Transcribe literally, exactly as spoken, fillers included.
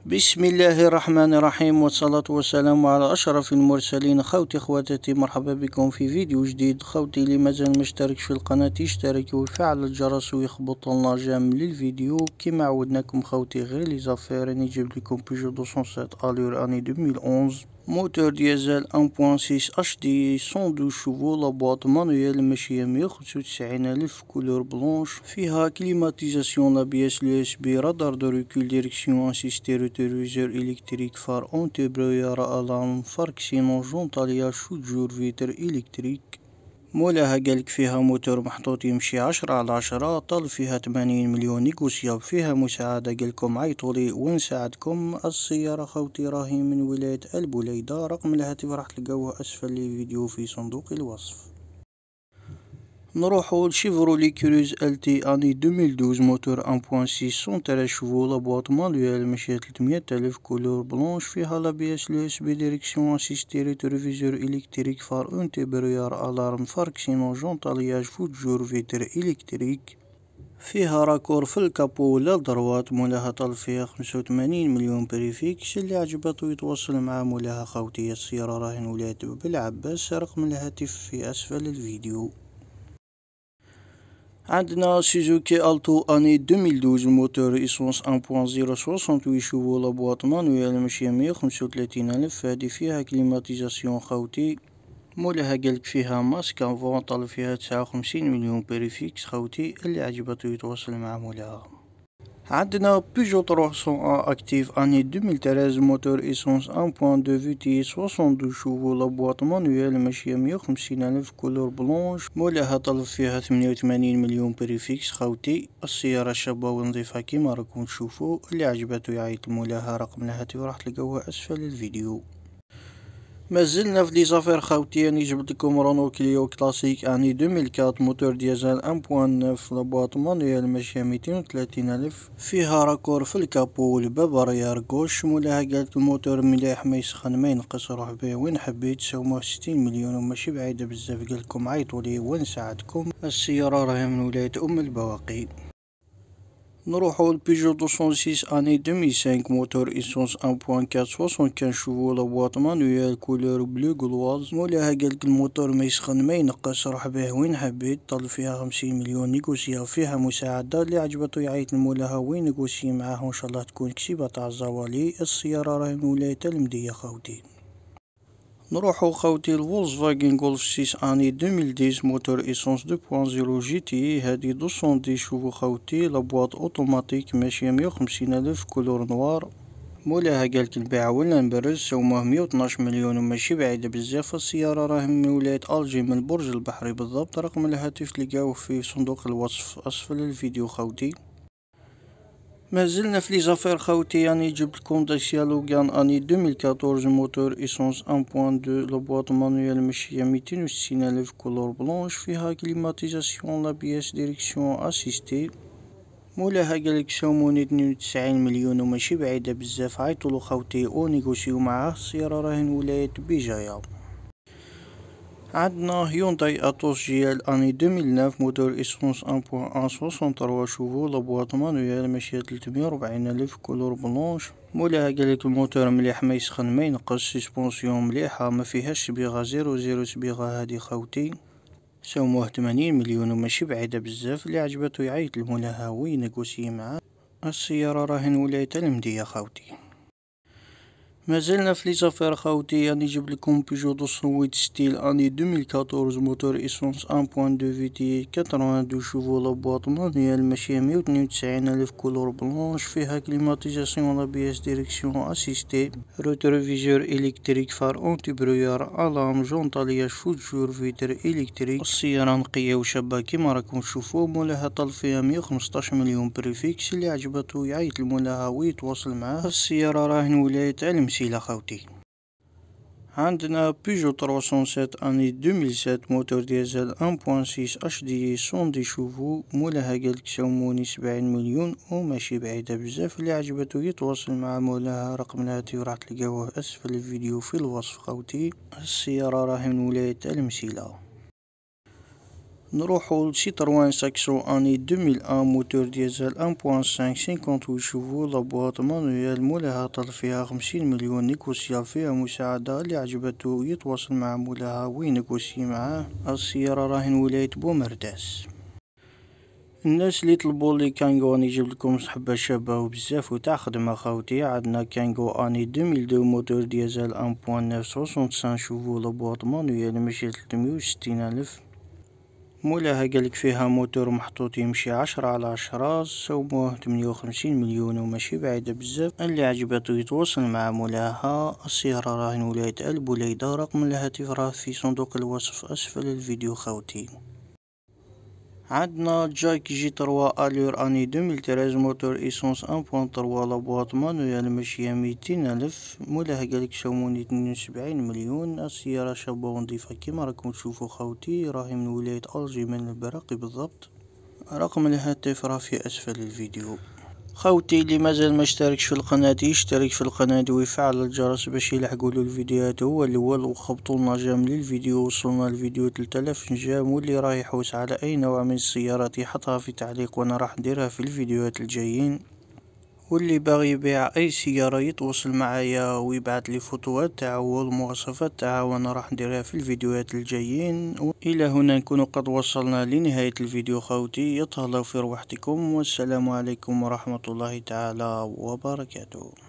بسم الله الرحمن الرحيم، والصلاة والسلام على أشرف المرسلين. خوتي خواتاتي، مرحبا بكم في فيديو جديد. خوتي اللي مازال مشترك في القناة يشترك ويفعل الجرس ويخبط لنا جيم للفيديو. كما عودناكم خوتي، غير لي زافير راني جيب لكم بيجو مئتين وسبعة الور اني ألفين وحداش، موتور ديزل واحد فاصلة ستة اش دي، مية واثناش شوفو، لابواط مانويل، ماشية مية وخمسة وتسعين الف، كولور بلونش، فيها كليماتيزاسيون، لابياس اليو اس بي، رادار دو ريكول، ديريكسيون اسيستي، روتوريزور الكتريك، فار اونتي برويار، الارم، فاركسينون، جونطاليا، شوت جور، فيتر الكتريك. مولاها قالك فيها موتور محطوط يمشي عشرة على عشرة، طل فيها ثمانين مليون، نيكوسياب، فيها مساعدة، قالكم عيطولي ونساعدكم. السيارة خوتي راهي من ولاية البوليدة، رقم الهاتف راح تلقاوه اسفل الفيديو في صندوق الوصف. نروحو لشيفرولي كروز ال تي اني ألفين واثناش، موتور واحد فاصلة ستة، مية وثلاثة شوفو، لابواط مانويل، ماشية ثلاثمية الف، كولور بلونش، فيها لابياس اليو اس بي، ديريكسيون اسيستي، ريتروفيزور الكتريك، فار اونتي برويار، الارم، فاركسينون، جونطالياج، فوت جور، فيتر الكتريك. فيها راكور في الكابو ولا الدروات، مولاها طل فيها خمسة وثمانين مليون بريفيكس. اللي عجبته يتواصل مع مولاها خوتي. السيارة راهن ولاية بالعباس، رقم الهاتف في اسفل الفيديو. عندنا سوزوكي التو اني ألفين واثناش، موتور ايسونس واحد فاصلة صفر، ثمانية وستين شوفو، لابواط مانويل، ماشية مية وخمسة وثلاثين الف. هادي فيها كليماتيزاسيون خوتي. مولاها قالك فيها ماسك افون، طلب فيها تسعة وخمسين مليون بريفيكس خوتي. اللي عجبته يتواصل مع مولاها. عندنا بيجو ثلاثمية اكتيف اني ألفين وثلاثة، موتور ايسونس واحد فاصلة اثنين فيتي، اثنين وستين شوفو، لابواط مانويل، ماشية مية وخمسين الف، كولور بلونش. مولاها طلب فيها ثمانية وثمانين مليون بريفيكس خوتي. السيارة شابة ونظيفة كيما راكم تشوفوا. اللي عجبته يعيط لمولاها، رقم الهاتف راح تلقاوه اسفل الفيديو. مازلنا في لي زافير خوتي، راني جبت لكم رونو كليو كلاسيك اني ألفين وأربعة، موتور ديزل واحد فاصلة تسعة، لابواط مانويل، ماشية ميتين وثلاثين الف. فيها راكور في الكابو والباب ريار غوش. مولاها قالت الموتور مليح، ما يسخن ما ينقص، روح بيه وين حبيت. سوموه ستين مليون وماشي بعيدة بزاف، قالكم عيطولي ونساعدكم. السيارة راهي من ولاية ام البواقي. نروحو لبيجو مئتين وستة اني ألفين وخمسة، موتور ايسونس واحد فاصلة أربعة، خمسة وخمسين شوفو، لابواط مانويل، كولور بلو غلواز. مولاها قالك الموتور ما يسخن ما ينقص، روح بيه وين حبيت. طل فيها خمسين مليون، نيكوسيا، فيها مساعدة. اللي عجبته يعيط لمولاها وين نيكوسي معاه، وان شاء الله تكون كسيبة تاع الزوالي. السيارة راهي من ولاية المدية خوتي. نروحو خوتي الفولكسفاغن غولف ستة اني ألفين وعشرة، موتور ايسونس اثنين فاصلة صفر جي تي، هادي مئتين وعشرة شوفو خوتي، لابواط اوتوماتيك، ماشية مية وخمسين الف، كولور نوار. مولاها قالك نبيع ولا نبرز. سوموه مية واثناش مليون وماشي بعيدة بزاف. السيارة راهي من ولاية الجي، من البرج البحري بالضبط. رقم الهاتف تلقاوه في صندوق الوصف اسفل الفيديو خوتي. مازلنا في لي زافير خوتي، يعني جبت لكم داسيا لوغان اني ألفين وأربعطاش، موتور ايسونس واحد فاصلة اثنين، لابواط مانويل، ماشية ميتين وستين الف، كولور بلونش. فيها كليماتيزاسيون، لابياس ديريكسيون اسيستي. مولاها قالك ساوموني اثنين وتسعين مليون وماشي بعيدة بزاف، عيطولو خوتي ونيغوسيو معاه. السيارة راهي ولاية بيجايا. عندنا هيونداي اتوس جي ال اني ألفين وتسعة، موتور ايسونس واحد فاصلة ثلاثة وستين شوفو، لابواط مانويل، ماشية ثلاثمية وأربعين الف، كولور بلونش. مولاها قالك الموتور مليح، ما يسخن ما ينقص، سسبونسيون مليحة، ما فيهاش صبيغة، زيرو زيرو صبيغة هادي خوتي. سوموه ثمانين مليون وماشي بعيدة بزاف. اللي عجبته يعيط لمولاها وينيغوسي معاه. السيارة راهن ولاية المدية خوتي. مازلنا في لي زافير خوتي، يعني نجيب لكم بيجو مئتين ستيل اني ألفين وأربعطاش، موتور ايسونس واحد فاصلة اثنين فيتي، ثمانية وثمانين شوفو، لابواط مانويل، ماشية مية واثنين وتسعين الف، كولور بلونش. فيها كليماتيزاسيون، لابياس ديريكسيون اسيستي، روتروفيزور الكتريك، فار اونتي برويار، الام، جونطالياج، فوت جور، فيتر الكتريك. السيارة نقية وشابة كيما راكم تشوفوا. مولاها طل فيها مية وخمسطاش مليون بريفيكس. اللي عجبته يعيط لمولاها ويتواصل معاه. السيارة راهن ولاية المسيلة خوتي. عندنا بيجو ثلاثمية وسبعة اني ألفين وسبعة، موتور ديزل واحد فاصلة ستة اش دي، مية وعشرين شوفو. مولاها قالك ساوموني سبعين مليون وماشي بعيدة بزاف. اللي عجبته يتواصل مع مولاها، رقم الهاتف راح تلقاوه اسفل الفيديو في الوصف خوتي. السيارة راهي من ولاية المسيلة. نروحو لسيتروان ساكسو اني ألفين وواحد موتور ديزل واحد فاصلة خمسة خمسة وثمانين شوفو، لابواط مانويال مولاها طل فيها خمسين مليون، نيكوسيال فيها مساعدة. اللي عجبتو يتواصل مع مولاها وينيكوسي معاه. السيارة راهي ولاية بومرداس. الناس اللي طلبوا لي كانغو راني جبت لكم صحبه شابه وبزاف وتاع خدمه خاوتي. عندنا كانغو اني ألفين واثنين موتور ديزل واحد فاصلة تسعة خمسة شوفو، لابواط مانويال ماشي ثلاثمية وستين الف. مولاها قالك فيها موتور محطوط يمشي عشرة على عشرة، سوموه ثمانية وخمسين مليون وماشي بعيدة بزاف. اللي عجبتو يتواصل مع مولاها. السيارة راهي ولاية البوليدة. رقم الهاتف راه في صندوق الوصف اسفل الفيديو خاوتي. عندنا جايك جي ثلاثة الور اني ألفين وثلاثة موتور ايسونس واحد فاصلة ثلاثة، لابواط مانويال ماشية ميتين الف. مولاها قالك سوموني اثنين وسبعين مليون. السيارة شابة ونظيفة كيما راكم تشوفوا خاوتي. راهي من ولاية الجي من البراقي بالضبط. رقم الهاتف راه في اسفل الفيديو. خوتي اللي مازال ما اشتركش في القناة يشترك في القناة ويفعل الجرس باش يلحقولو الفيديوهات هو الاول. وخبطولنا جام للفيديو، وصلنا الفيديو ثلاثة آلاف جام. واللي راح يحوس على اي نوع من السيارات يحطها في تعليق وانا راح نديرها في الفيديوهات الجايين. واللي باغي يبيع اي سيارة يتواصل معايا ويبعث لي فوتوات تاعو والمواصفات تاعها وانا راح نديرها في الفيديوهات الجايين. الى هنا نكون قد وصلنا لنهاية الفيديو خوتي. يتهلاو في روحتكم والسلام عليكم ورحمة الله تعالى وبركاته.